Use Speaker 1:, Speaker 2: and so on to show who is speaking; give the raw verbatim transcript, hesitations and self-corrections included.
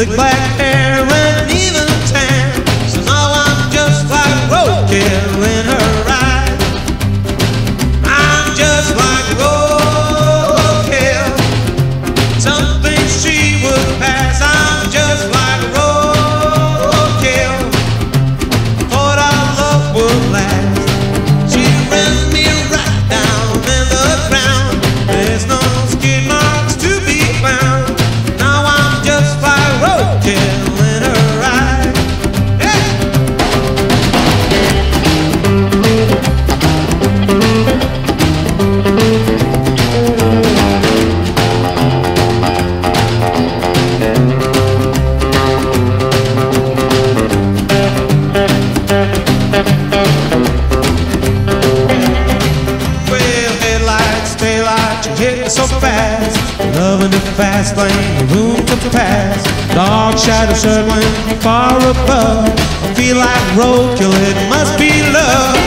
Speaker 1: slick black hair and even a tan. So now I'm just like roadkill in her ride. I'm just like roadkill. Some things she would pass. I'm just like roadkill. Thought our love would last. She ran me right down in the ground. There's no skid marks to be found. Now I'm just like roadkill in her ride. Hey! Well, headlights, daylight, you hit me so fast. Loving the fast lane, the room to pass. Dark shadow circling far above. I feel like roadkill, it must be love.